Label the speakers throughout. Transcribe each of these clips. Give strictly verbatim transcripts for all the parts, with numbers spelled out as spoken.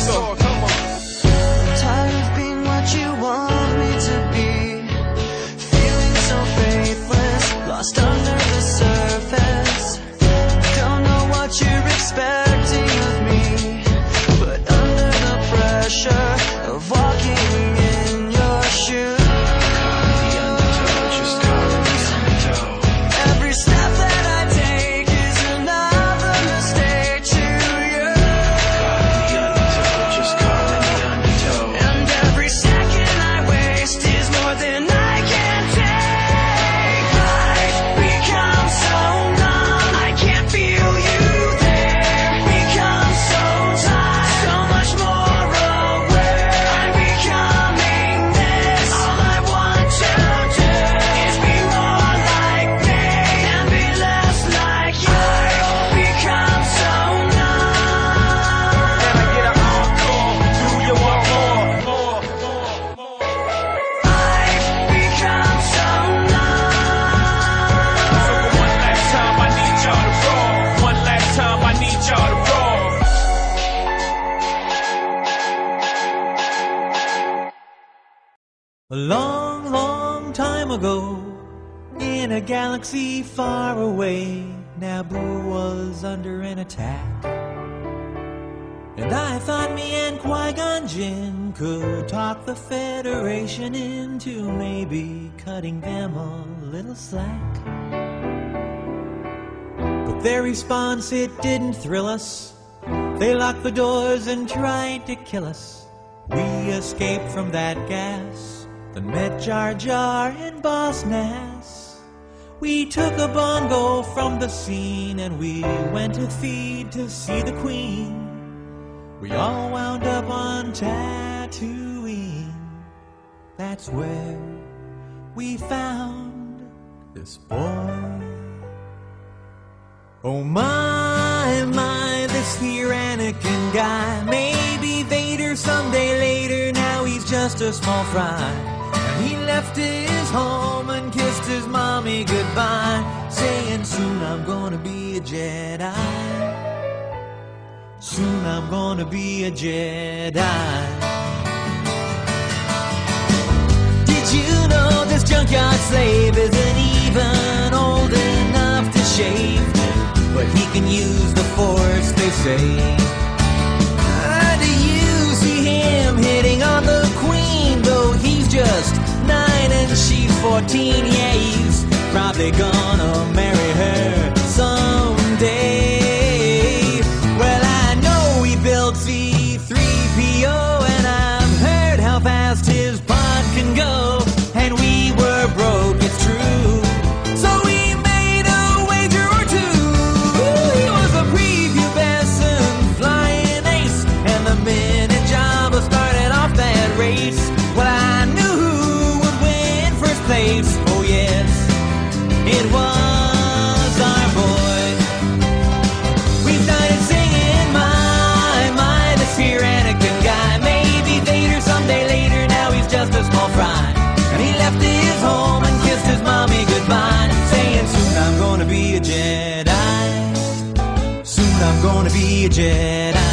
Speaker 1: soar, come on.
Speaker 2: Tired of being what you want me to be, feeling so faithless, lost under the surface. Don't know what you're expecting of me, but under the pressure of walking in your shoes, every step that I take is another mistake to you. And every second I waste is more than I can take. I've become so numb, I can't feel you there. Become so tired, so much more aware. I'm becoming this. All I want to do is be more like me and be less like you. I've become so numb.
Speaker 1: Can I get an encore? Do you want more? More, more, more.
Speaker 2: I've become so numb.
Speaker 1: So for one last time, I need y'all to roll. One last time, I need y'all to roll.
Speaker 3: A long, long time ago, in a galaxy far away, Naboo was under an attack. And I thought me and Qui-Gon Jinn could talk the Federation into maybe cutting them a little slack. But their response, it didn't thrill us. They locked the doors and tried to kill us. We escaped from that gas, then met Jar Jar and Boss Nass. We took a bongo from the scene and we went to feed to see the Queen. We all wound up on Tatooine. That's where we found this boy. Oh my, my, this here Anakin guy. Maybe Vader someday later, now he's just a small fry. And he left his home and kissed his mommy goodbye, saying soon I'm gonna be a Jedi. Soon I'm gonna be a Jedi. Did you know this junkyard slave isn't even old enough to shave? But he can use the Force, they say. Ah, do you see him hitting on the Queen? Though he's just nine and she's fourteen. Yeah, he's probably gonna marry her someday. Well, I know he built C three P O, and I've heard how fast his pod can go. And we were broke, it's true. So we made a wager or two. He was a prepubescent flying ace, and the minute Jabba started off that race, well, I knew who would win first place. Oh yes, it was our boy. We started singing, my, my, this here Anakin guy. Maybe Vader someday later, now he's just a small fry. And he left his home and kissed his mommy goodbye, saying soon I'm gonna be a Jedi. Soon I'm gonna be a Jedi.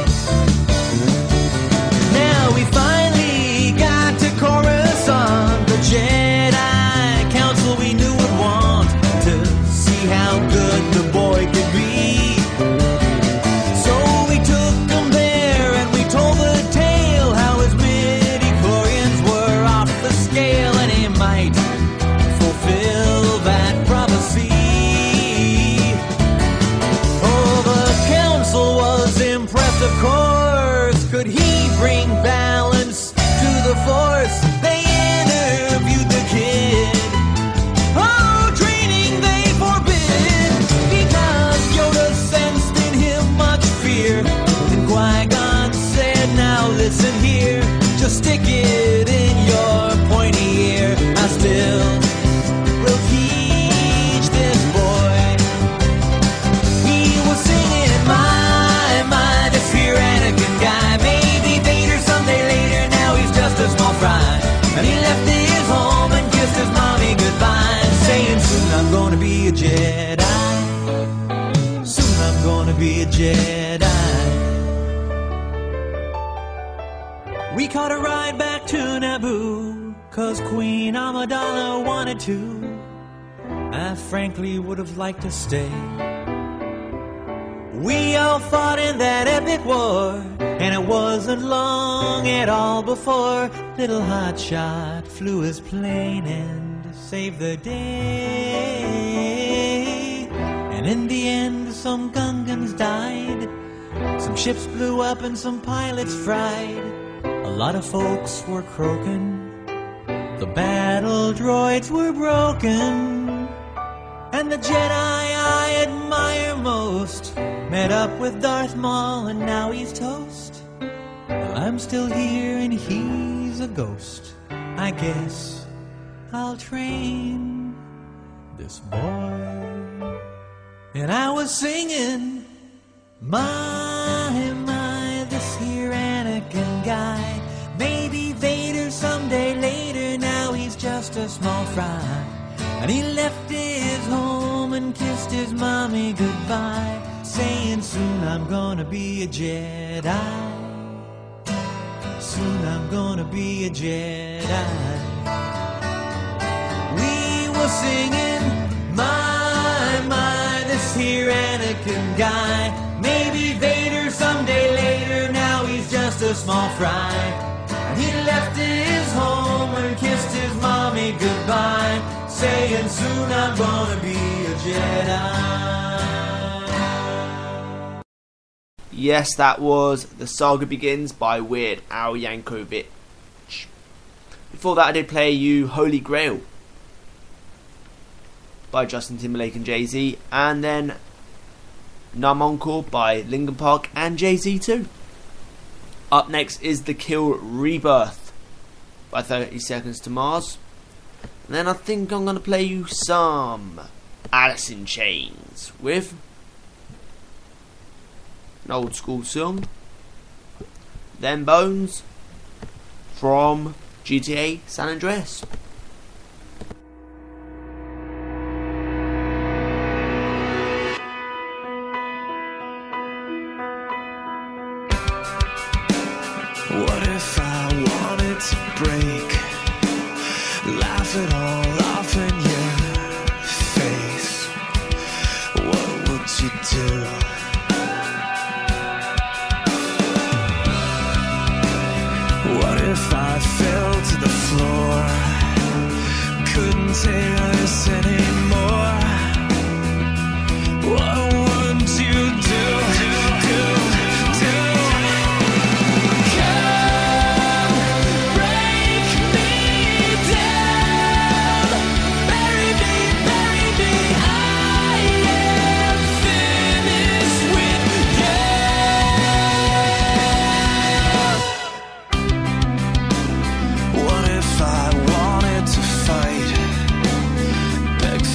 Speaker 3: Now we finally got to Coruscant. The Jedi Council we knew would want to see how good the boy could be. So we took him there and we told the tale how his midi-chlorians were off the scale, and he might fulfill that prophecy. Oh, the council was impressed, of course. Could he bring balance to the Force? They interviewed the kid. Oh, training they forbid, because Yoda sensed in him much fear. And Qui-Gon said, now listen here, just stick it in your pointy ear. I still will teach this boy. He was singing, my, my, this here Anakin guy. Maybe Vader someday later, now he's just a small fry. And he left his home and kissed his mommy goodbye, saying soon I'm gonna be a Jedi. Soon I'm gonna be a Jedi. We caught a ride back to Naboo, 'cause Queen Amidala wanted to. I frankly would have liked to stay. We all fought in that epic war, and it wasn't long at all before little Hotshot flew his plane and saved the day. And in the end, some Gungans died, some ships blew up and some pilots fried. A lot of folks were croaking, the battle droids were broken, and the Jedi I admire most met up with Darth Maul and now he's toast. Well, I'm still here and he's a ghost. I guess I'll train this boy. And I was singing, my, my, this here Anakin guy. Maybe Vader someday later, now he's just a small fry. And he left his home and kissed his mommy goodbye, saying soon I'm gonna be a Jedi. Soon I'm gonna be a Jedi. We were singing, my, my, this here Anakin guy. Maybe Vader someday later, now he's just a small fry. And he left his home and kissed his mommy goodbye, saying soon I'm gonna be a Jedi.
Speaker 4: Yes, that was The Saga Begins by Weird Al Yankovic. Before that I did play you Holy Grail by Justin Timberlake and Jay-Z, and then Numb Encore by Linkin Park and Jay-Z too. Up next is The Kill Rebirth by thirty Seconds to Mars. And then I think I'm going to play you some Alice in Chains with an old school song, Them Bones from G T A San Andreas.
Speaker 2: What if I wanted to break, laugh it all off in your face? What would you do? What if I fell to the floor, couldn't take this anymore? What would you do? Do, do. Come break me down, bury me, bury me. I am finished with you. What if I wanted to fight, beg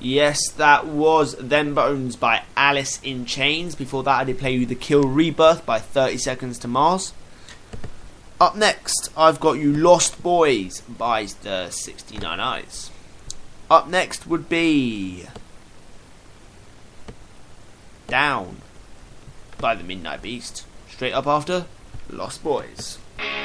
Speaker 4: Yes, that was Them Bones by Alice in Chains. Before that, I did play you The Kill Rebirth by thirty Seconds to Mars. Up next, I've got you Lost Boys by the sixty-nine Eyes. Up next would be Down by the Midnight Beast. Straight up after Lost Boys.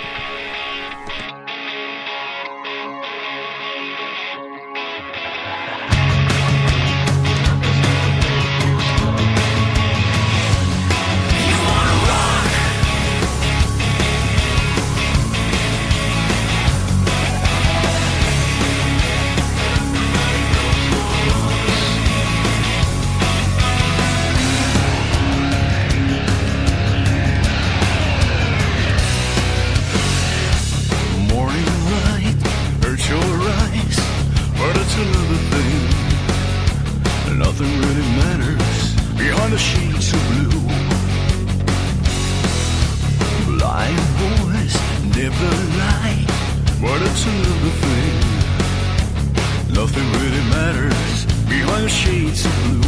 Speaker 5: Nothing really matters behind the shades of blue. Blind boys never lie, but it's another thing. Nothing really matters behind the shades of blue.